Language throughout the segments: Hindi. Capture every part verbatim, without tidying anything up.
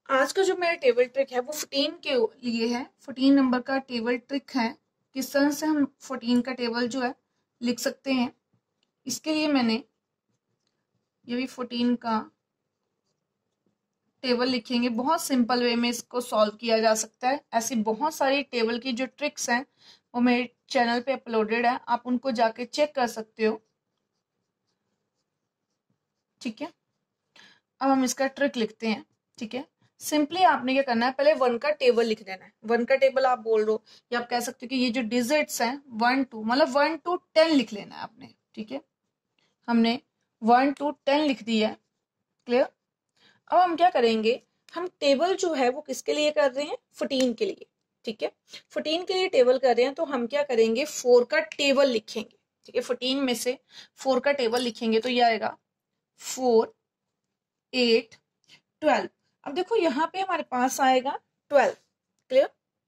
आज का जो मेरा टेबल ट्रिक है वो फोर्टीन के लिए है। फोर्टीन नंबर का टेबल ट्रिक है, किस तरह से हम फोर्टीन का टेबल जो है लिख सकते हैं। इसके लिए मैंने ये भी फोर्टीन का टेबल लिखेंगे। बहुत सिंपल वे में इसको सॉल्व किया जा सकता है। ऐसी बहुत सारी टेबल की जो ट्रिक्स हैं वो मेरे चैनल पे अपलोडेड है, आप उनको जाके चेक कर सकते हो। ठीक है, अब हम इसका ट्रिक लिखते हैं। ठीक है, सिंपली आपने क्या करना है, पहले वन का टेबल लिख देना है। वन का टेबल आप बोल रहे हो या आप कह सकते हो कि ये जो डिजिट्स हैं वन टू मतलब वन टू टेन लिख लेना है आपने। ठीक है, हमने वन टू टेन लिख दिया है। क्लियर। अब हम क्या करेंगे, हम टेबल जो है वो किसके लिए कर रहे हैं, फोर्टीन के लिए। ठीक है, फोर्टीन के लिए टेबल कर रहे हैं तो हम क्या करेंगे, फोर का टेबल लिखेंगे। ठीक है, फोर्टीन में से फोर का टेबल लिखेंगे तो ये आएगा फोर एट ट्वेल्व। अब देखो यहाँ पे हमारे पास आएगा ट्वेल्व। क्लियर।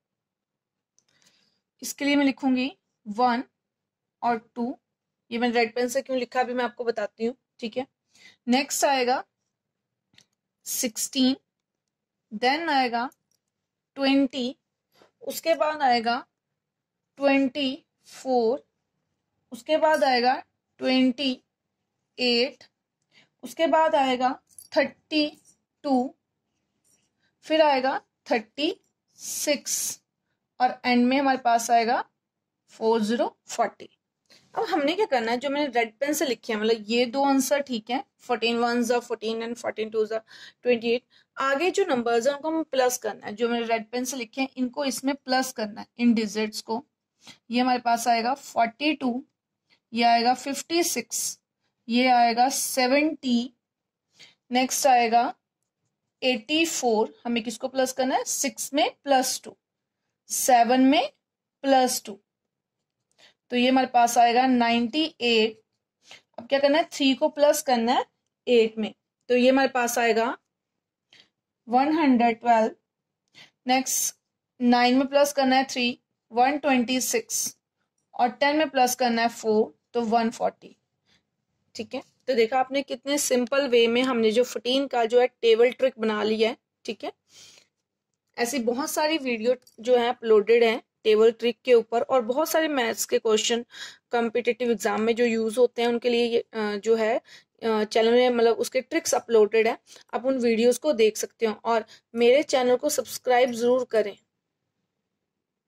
इसके लिए मैं लिखूंगी वन और टू। ये मैंने रेड पेन से क्यों लिखा अभी मैं आपको बताती हूँ। ठीक है, नेक्स्ट आएगा सिक्सटीन, देन आएगा ट्वेंटी, उसके बाद आएगा ट्वेंटी फोर, उसके बाद आएगा ट्वेंटी एट, उसके बाद आएगा थर्टी टू, फिर आएगा थर्टी सिक्स और एंड में हमारे पास आएगा फोर जीरो फोर्टी। अब हमने क्या करना है, जो मैंने रेड पेन से लिखे हैं मतलब ये दो आंसर ठीक है, फोर्टीन वन जा फोर्टीन एंड फोर्टीन टू जा ट्वेंटी एट। आगे जो नंबर्स है उनको हमें प्लस करना है। जो मैंने रेड पेन से लिखे हैं इनको इसमें प्लस करना है, इन डिजिट्स को। ये हमारे पास आएगा फोर्टी टू, ये आएगा फिफ्टी सिक्स, ये आएगा सेवेंटी, नेक्स्ट आएगा एटी फोर। हमें किसको प्लस करना है, सिक्स में प्लस टू, सेवन में प्लस टू, तो ये हमारे पास आएगा नाइन्टी एट। अब क्या करना है, थ्री को प्लस करना है एट में, तो ये हमारे पास आएगा one hundred twelve. Next nine में प्लस करना है थ्री, वन ट्वेंटी सिक्स, और टेन में प्लस करना है फोर, तो वन फोर्टी। ठीक है, तो देखा आपने कितने सिंपल वे में हमने जो फोर्टीन का जो है टेबल ट्रिक बना लिया है। ठीक है, ऐसी बहुत सारी वीडियो जो है अपलोडेड है टेबल ट्रिक के ऊपर, और बहुत सारे मैथ्स के क्वेश्चन कॉम्पिटिटिव एग्जाम में जो यूज होते हैं उनके लिए जो है चैनल में मतलब उसके ट्रिक्स अपलोडेड है। आप उन वीडियोस को देख सकते हो और मेरे चैनल को सब्सक्राइब जरूर करें।